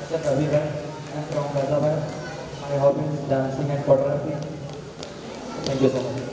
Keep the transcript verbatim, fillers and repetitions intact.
myself Avivan. I'm from Hyderabad. My hobby is dancing and photography. Thank you so much.